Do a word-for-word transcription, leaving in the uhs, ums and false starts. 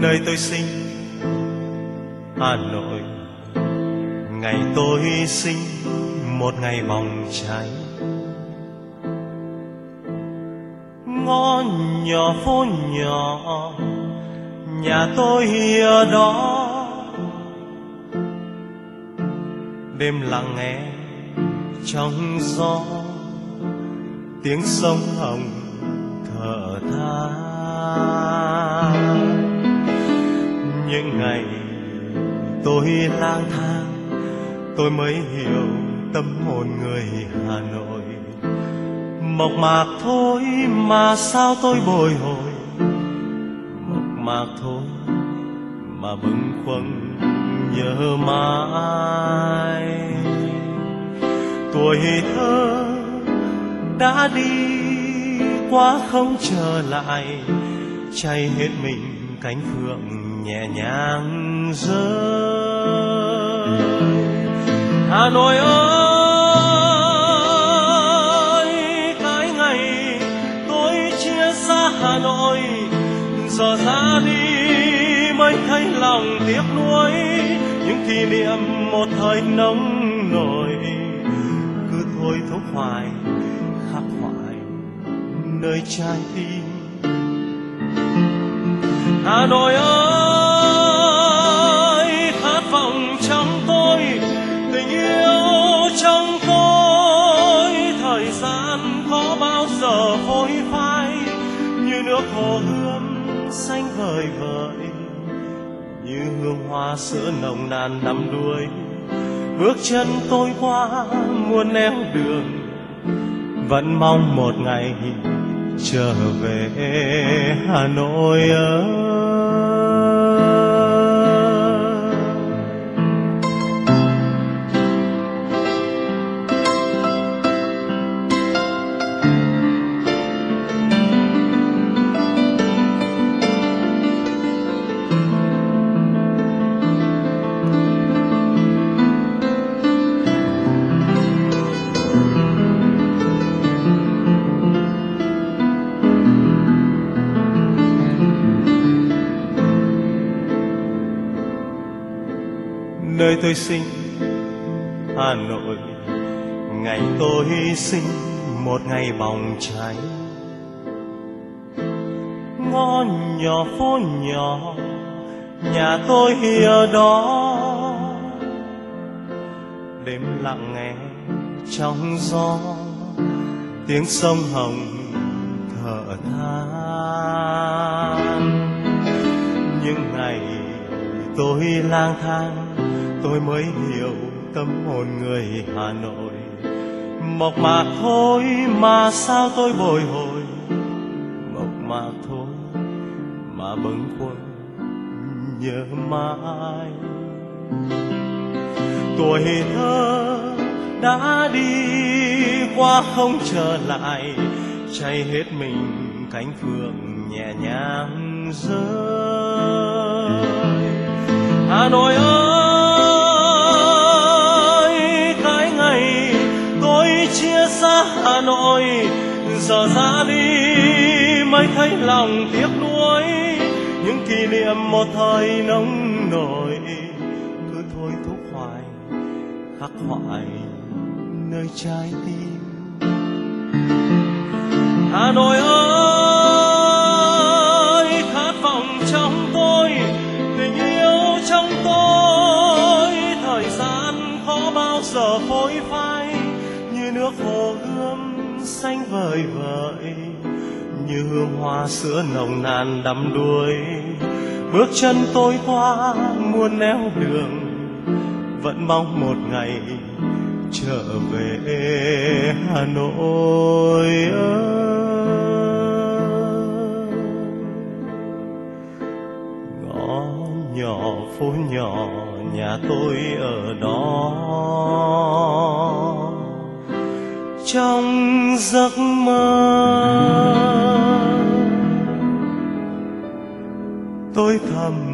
nơi tôi sinh, Hà Nội. Ngày tôi sinh, một ngày bỏng cháy. Ngõ nhỏ phố nhỏ, nhà tôi ở đó. Đêm lặng nghe trong gió, tiếng sông Hồng thở than. Những ngày tôi lang thang, tôi mới hiểu tâm hồn người Hà Nội. Mộc mạc thôi mà sao tôi bồi hồi, mộc mạc thôi mà bâng khuâng nhớ mãi. Tuổi thơ đã đi qua không trở lại, cháy hết mình cánh phượng nhẹ nhàng rơi. Hà Nội ơi, cái ngày tôi chia xa Hà Nội, giờ ra đi mới thấy lòng tiếc nuối. Những kỷ niệm một thời nông nổi, cứ thôi thúc hoài khắc khoải nơi trái tim. Hà Nội ơi, khát vọng trong tôi, tình yêu trong tôi. Thời gian có bao giờ phôi phai, như nước hồ Gươm xanh vời vợi, như hương hoa sữa nồng nàn đắm đuối. Bước chân tôi qua muôn nẻo đường, vẫn mong một ngày trở về Hà Nội ơi. Nơi tôi sinh, Hà Nội. Ngày tôi sinh, một ngày bỏng cháy. Ngõ nhỏ phố nhỏ, nhà tôi ở đó. Đêm lặng nghe trong gió, tiếng sông Hồng thở than. Những ngày tôi lang thang, tôi mới hiểu tâm hồn người Hà Nội. Mộc mạc thôi mà sao tôi bồi hồi, mộc mạc thôi mà bâng khuâng nhớ mãi. Tuổi thơ đã đi qua không trở lại, cháy hết mình cánh phượng nhẹ nhàng rơi. Hà Nội ơi, cái ngày tôi chia xa Hà Nội, giờ ra đi mới thấy lòng tiếc nuối. Những kỷ niệm một thời nông nổi, cứ thôi thúc hoài khắc khoải nơi trái tim. Hà Nội ơi, khát vọng trong tôi, tình yêu trong tôi. Thời gian khó bao giờ phôi phai, như nước hồ Gươm xanh vời vợi, như hương hoa sữa nồng nàn đắm đuối. Bước chân tôi qua muôn nẻo đường, vẫn mong một ngày trở về Hà Nội ơi. Ngõ nhỏ phố nhỏ, nhà tôi ở đó. Trong giấc mơ tôi thầm